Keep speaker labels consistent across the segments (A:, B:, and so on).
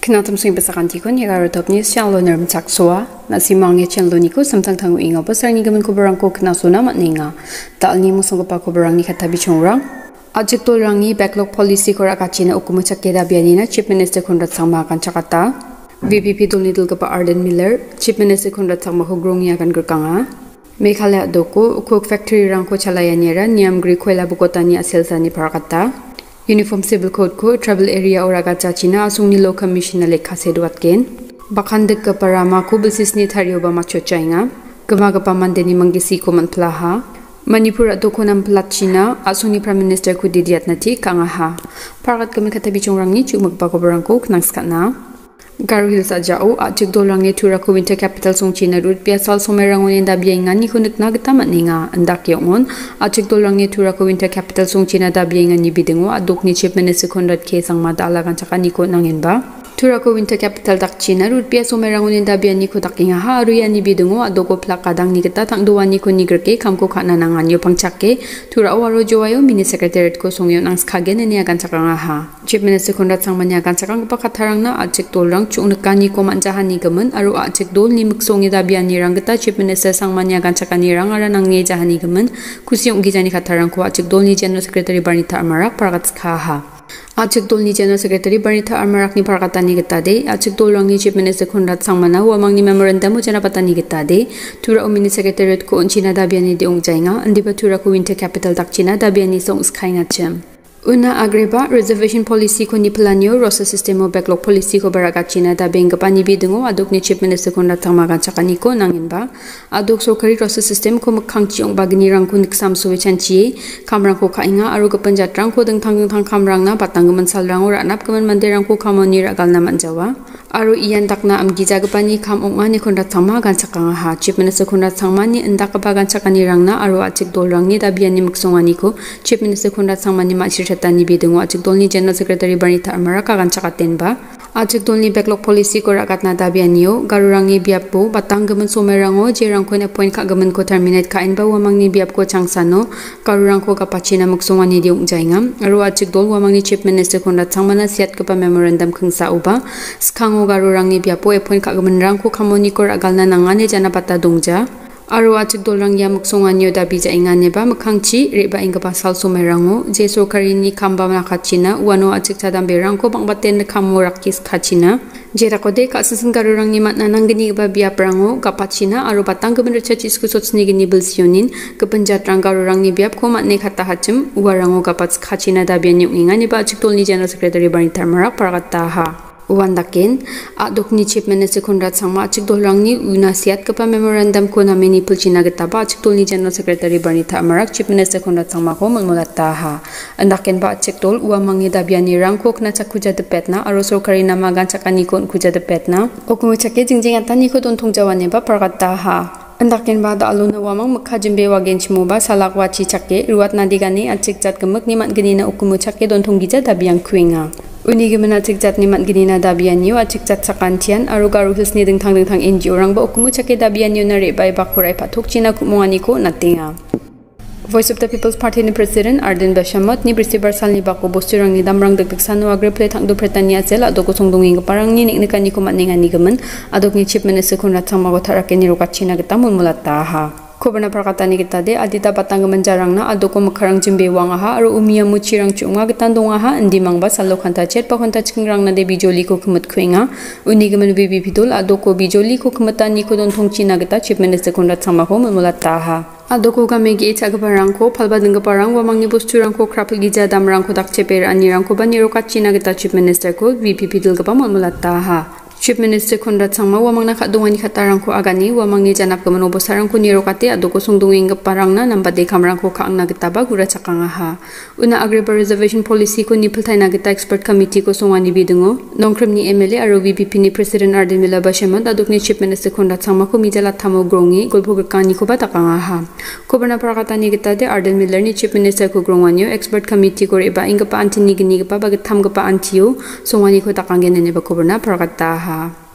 A: Kinatam sing besakanti ko ni garotopnews channel nerm chaksua na si mangye channel ni ko samtang tangu inga pasar ni gaman ko barang ko kinasuna matninga tal ni musong pa ko barang ni katabi chongrang ajik tol rangi backlog policy ko rakachina ukumu chakeda bianina chief minister Conrad sama kan chakata VPP dul nidul ka pa Ardent Miller chief minister Conrad sama ko Grongya kan gerkanga Meghalaya doko cook factory rang ko chalayanyera niam gri khoila bukotani aselsani parakata Uniform Civil Code ko Travel Area Oraga Chachina Asungni Law Commission Lekha Sedwatken Bakhandik ka parama ko business ni tharyoba macho chainga Gamaga mandeni mangisi ko manplaha Manipur adoko nam platchina Asungni Prime Minister ko didiat nati kangaha Paragat kami katabi chongrangni chumagpa ko barangko knangskatna Garhil sa jao ajik dolang ni tura ko winter capital song China route piasal somerangon inda biengan ni kunik na gatamat ninga andak yongon ajik dolang ni tura ko winter capital song China da biengan ni bidengo adok ni chief minister Conrad-ko sang madala kan chaka ni ko nangin ba tura ko winter capital dak China route pias somerangon inda bian ni ko takinga ha aruya ni bidengo adoko plakadang ni kita tang duwa ni ko nigrke kamko khana nangan yo pangchakke tura awaro jowayo mini secretariat ko songyo nang skhagen ni akan chaka ha chief minister Conrad sang manya kan chaka pa khatharang na ajik dolang chungnakani ko manjahani gaman aru ajik dol ni muksongi da biani ranggata chief minister sangmanya ganchakani rangara nangne jahani gaman kusiong gijani khatharang ko ajik dol ni general secretary Barnita Amarak paragat khaha ajik dol ni general secretary Barnita Amarak ni parakatani gitade ajik dol rangi chief minister Conrad sangmana wamang ni memorandum jana patani gitade tura umini secretariat ko unchina da biani de ongjainga andiba tura ko winter capital dak China da biani song skhainga chem Una agreba reservation policy ko Nipiltaina rosa system of backlog policy ko baraga China da benga pani bidungo adok ni chief minister Conrad tamaga chakani ko nangin ba adok sokari rosa system ko makhang chiong bagni rang ko niksam so chanchi kamrang ko khainga aru ko panjatrang ko dengthang kamrang na patang mansal rang ora nap kaman mandirang ko khamoni ragal na manjawa aru iyan takna amgi jagapani kham ongani Conrad tamaga chakanga ha chief minister Conrad sangmani andaka bagan chakani rangna aru achik dol rangni da biani muksongani ko chief minister Conrad sangmani ma Jatni bidungo ajik dolni general secretary Barnita Amarak kan chakaten ba ajik dolni backlog policy ko rakatna dabianio garurangi biappo batang gaman somerango jerang ko na point ka gaman ko terminate ka inba wamangni biap ko changsano garurang ko kapachina muksongani diung jainga aru ajik dol wamangni chief minister Conrad sangmana siat ka pa memorandum khangsa uba skhango garurangi biappo point ka gaman rang ko khamoni ko ragalna nangane jana pata dongja Aru ajik dolang ya muksonganyo da bija ingane ba makhangchi reba inga pasal somerango je sokari ni khamba na khachina wano ajik chadam berang ko bangbaten khamo rakis khachina je rakode ka sasan garurang ni matna nangini ba bia prango kapachina aru batang gaben research isku sochni gini bilsionin kepenjat rang garurang ni biap ko matne khata hachim warango kapach khachina da bian ingane ba ajik tolni general secretary Barnita Amarak paragata ha Wandakin, adok ni chief minister Conrad sangma achik dolang ni unasiat kapa memorandum ko na Nipiltaina gitaba achik tol ni general secretary Barnita Amarak chief minister Conrad sangma ko mulmulata ha andakin ba achik tol uamangi dabiani rang ko kna chakuja depetna aro sorkari nama gan chakani kon kuja depetna okumu chake jingjing atani ko don thongjawane ba pargata ha Andakin ba da aluna wamang makha jimbe wagen chimoba salak wachi chake ruat nadigani achik jat gamak ni mat ganina ukumu chake don thonggija dabiang kuinga Uni gimana achik jat ni mat ganina dabianyo achik jat sakantian aru garu hils ni dengthang NGO rang ba ukumu chake dabianyo na rebai bakurai pathok china kumongani ko natinga Voice of the People's Party ni President Ardent ni Brisi Barsal ni bako bosturang ni damrang dagdag sanu agre play thang do pretania sel adoko songdongi parang ni niknikani ko matninga ni gaman adok ni chief minister Conrad sangma ko tharake ni rokachina kita mulmulata ha Kobana prakatani kita de adita batang manjarang na adoko makharang jimbe wanga ha aru umia muchirang chunga gitan donga ha andi mangba salo khanta chet pa khanta chingrang na de bijoli ko khmat khwenga uni gaman bibi bidol adoko bijoli ko khmatani ko don thongchina gita chief minister Conrad sangma ko mulmulata ha Adoko gamegi chagaparang ko phalba dingparang wamangni bosturang ko krapil gija damrang ko dakcheper anirang ko baniro kachina gita chief minister ko VPP dilgapa mulmulata ha Chief Minister Conrad sangma wamangna khadungani khatarang ko agani wamangni janap gamano bosarang ko nirokate adoko songdunging parang na nambade kamrang ko khangna gitaba gura chakanga ha una agreba reservation policy ko Nipiltaina gita expert committee ko songani bidungo nongkrim ni MLA aro VPP ni President Ardent Miller bashamat adokni Chief Minister Conrad sangma ko mijala thamo grongi golphogkani ko batakanga ha kobana prakatani gita de Ardent Miller ni Chief Minister ko grongwanyo expert committee ko reba inga pa antini gini pa bagat tham ga pa antio songani ko takangen ne ba kobana prakata ha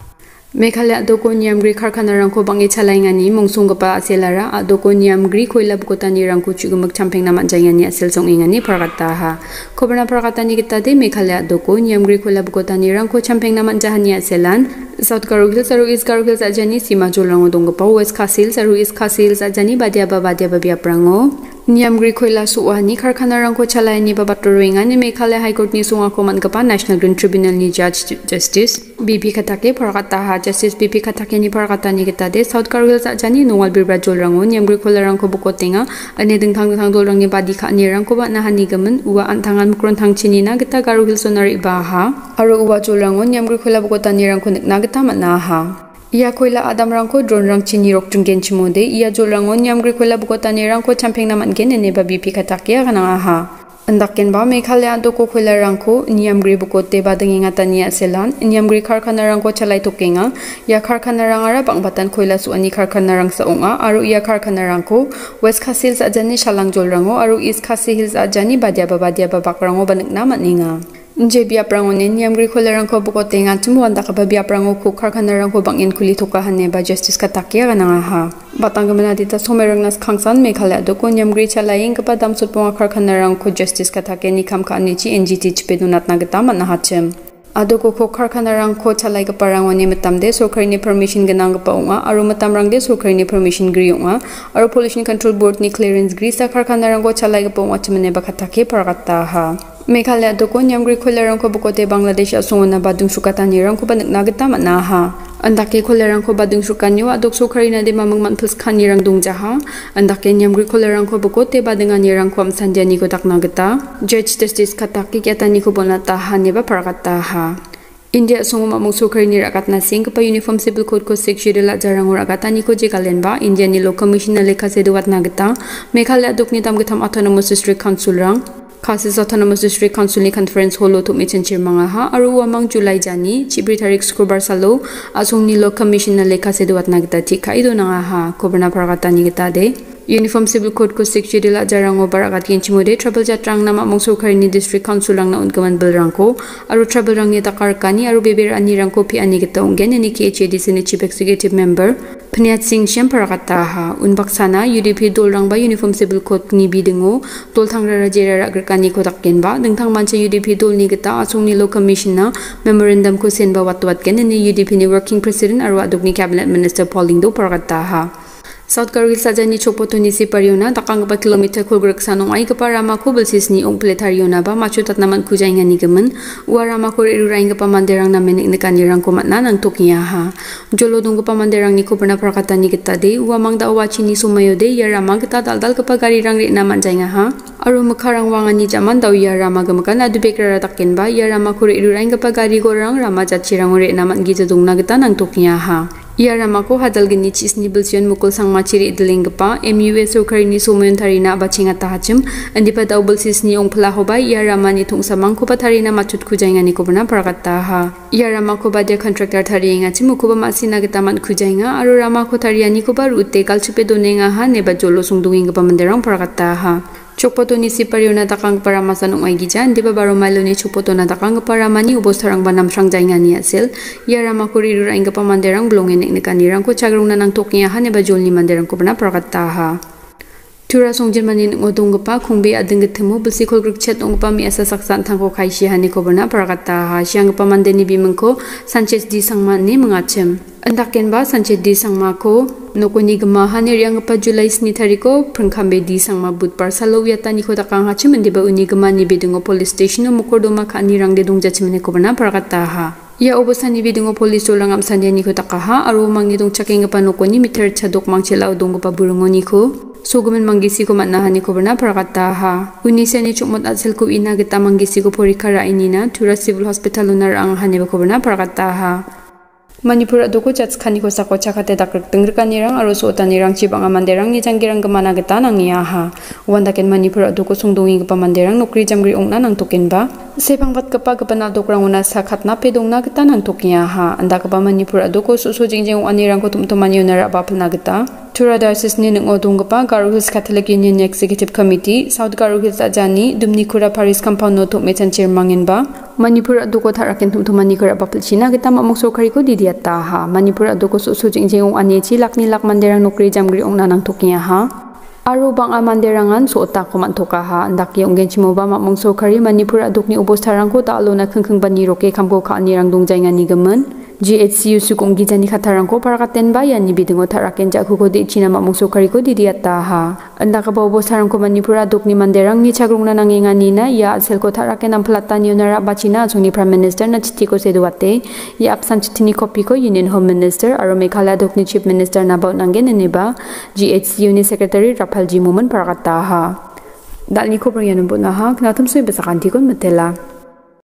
A: Meghalaya adoko niamgri karkhanarangko bangi chalaingani mungsungpa aselara adoko niamgri koila bukotani rangko chugumuk champengna manjaingani asel songingani pargataha koberna pargatani kitade Meghalaya adoko niamgri koila bukotani rangko champengna manjahani aselan South Garogil saru East Garogil sajani sima jolango dongpa West Kasil saru East Kasil sajani badia biaprango Niamgri koila suwani karkhanarangko chalayani babatoruingani Meghalaya High Court ni sungako mangapa National Green Tribunal ni Judge Justice BP Khatake pargataha Justice BP Khatake ni pargatani kitade South Garogil sajani nongal birba jolrango Niamgri koila rangko bukotenga ane dingthang dolrangni badi khani rangko ba nahani gaman uwa antangan mukron thangchinina gita Garogil sonari baha aro uwa jolrango Niamgri koila bukotani rangko nikna gita manaha Ia koila adam rangko drone rang chini rok tunggen chimode ia jolrango Niamgri koila bukotani rangko champengna mangen ene ba BP Khatake gananga Andaken ba Meghalaya adoko koila rangko Niamgri bukote ba dengingatani aselan Niamgri karkhanarangko chalai tokenga ia karkhanarangara bangbatan koila suani karkhanarang saonga aro ia karkhanarangko West Kasil sajani shalang jolrango aro East Kasil Hills ajani badia babakrango banikna matninga Nje biaprango ne Niamgri koila rangko bukote ngachmu andaka biaprango ko karkhanarangko bangin kuli tokahanne ba Justice Khatake gananga Batanggamana dita somerangnas khangsan Meghalaya adoko Niamgri chalaing kapa damsut ponga karkhanarangko Justice Khatake ni kamkani chi NGT chpedunatna gita manahachem adoko ko karkhanarangko chalai ka parango ni matamde sorkari ni permission ganang pa unga aro matamrangde sorkari ni permission gri unga aro pollution control board ni clearance gri sa karkhanarangko chalai ka pa unga chmene ba Khatake pargataha Meghalaya adoko Niamgri koila rangko bukote Bangladesh asungona badung sukatani rangko banikna gita manaha Andake koila rangko badung sukanyo adok sorkari na de mamangman plus khani rang dungjaha andake Niamgri koila rangko bukote badengani rangko amsanjani ko dakna gita Judge Justice Khatake kyatani ko bonata haneba pargataha India sunguma mung sorkari ni rakatna sing pa Uniform Civil Code ko 6 judela jarang rakatani ko jikalenba India ni Law Commission na lekha seduat na gita Meghalaya adok ni tamgatham Autonomous District Council rang Kasis Autonomous District Council ni conference holo to mechen chirmanga ha aru wamang July jani chibri tarik skrubar salo asung ni Law Commission na lekha seduat na gita thika ido nanga ha koberna pargatani gita de Uniform Civil Code ko 6 judela jarango baragat kinchimode trouble jatrang nama mong sorkari ni District Council lang na unkaman bilrangko aru trouble rang ni takarkani aru beber ani rangko pi ani gita ungen ni KHADC ni Chief Executive Member Pniat Singh Shem paragataha unbaksana UDP dolrang ba Uniform Civil Code ni bidingo dol thangra rajera agrkani ko takken ba dengthang manche UDP dol ni gita asung ni Law Commission na memorandum ko sen ba watwat ken ni UDP ni Working President aru aduk ni Cabinet Minister Pauling do paragataha South Garogil sajani chokpotoni si pariona takang ba kilometer kulgrek sanong ay kaparama ko belsis ni ong pletaryo ba machutat naman kujaingan ni gaman uarama ko iruraing pa manderang na menik nikanirang kumatna ng tokiya ha jolo dung pa manderang ni ko pernaprakata ni kita de uamang da awachi ni sumayo de yarama kita daldal kapagari rang ri naman jainga ha aru makarang wangan ni jaman daw yarama gamakan adu bekrara takin ba yarama ko iruraing kapagari go rang rama jachirang ri naman gijadung na kita ng tokiya ha Yarama ko hadal gini chis ni bilsion mukul sang machiri idlingpa MUS sorkari ni sumayon tharina bachinga tahachim andi pa daw bilsis ni ong pala hoba yarama ni thung samang ko patharina machut khujainga ni ko bana pargataha yarama ko badia contractor tharinga chimu ko ba masina gitaman khujainga aru rama ko thariani ko ba rute kalchupe donenga ha neba jolo sungdunging pa manderang pargataha Chokpoto ni si pariona takang paramasan ong aigijan di ba baro malo ni chokpoto na takang paramani ubos tharang banam sang jainga ni asel yarama ko rirura inga pa manderang blongen nek kanirang ko chagrung na nang tokiya ha ne ba jol ni manderang ko bana pargataha Tura songjin manin ngodong pa khungbe adeng gethemu bulsi kholgruk chet ong pa mi asa saksan thangko khaisi hani ko bana pargata ha siang pa mandeni bimengko Sanchez di sangma ni mangachem andaken ba Sanchez di sangma ko nokoni gma hani riang pa July ni thariko prangkhambe di sangma budpar salo yatani ko takang hachim andi ba uni gma ni bidungo police station no mukordoma khani rang de dongja chimne ko bana pargata ha Ya obosani bidungo police rolangam sanjani ko takaha aru mangni dong chaking pa nokoni meter chadok mangchela dong pa burungoni ko Suguman manggisi ko matnahani ko bana paragataha. Unisani chukmot atsel ko ina kita manggisi ko porikara inina Tura Civil Hospital unar ang haneba ko bana paragataha. Manipur adoko chats khani ko sako chakate dakrak tengrkanirang aro sotanirang chibang amanderang ni janggirang gemana geta nang niyaha. Wandaken Manipur adoko sungdungi gapa manderang nokri jamgri ongna nang token ba. Sepang bat kapa gapana dokrang una sakhatna pedongna geta nang tokiyaha. Anda kapa Manipur adoko susu jingjing anirang ko tumtumani unara bapalna geta. Tura Diocese ni ngodong gapa Garo Hills Catholic Union Executive Committee South Garo Hills Ajani Dumni Kura Paris Compound no tok mechan chairman ba Manipur adu ko tharakin tumtumani kara papil china kita mamong sokari ko didiata ha. Manipur adu ko su jingjing ong anichi lakni lak manderang nukri jamgri ong nanang tuknya ha. Aru bang amanderangan so otak ko mantoka ha. Andak yung genchimo ba mamong sokari Manipur aduk ni ubos tarang ko taalo na kengkeng bani roke kamko ka nirang dongjay nga ni gaman. GHCU sukong gijani khatarang ko para katen bayan ni bidingo tharaken jakhu ko di china mamong sokari ko didiata ha. Anda ka ba ubos tarang ko Manipur aduk ni manderang ni chagrung na nanginga nina ya sel ko tharaken ang plata ni onara bachina chungni Prime Minister na chiti ko seduate ya apsan chitini kopi ko Union Home Minister aro Meghalaya aduk ni Chief Minister na baut nanggen neba GHCU ni Secretary Rapalji Muman para kata ha. Dalni ko peryan na ha knatum soy besakan tikon matela.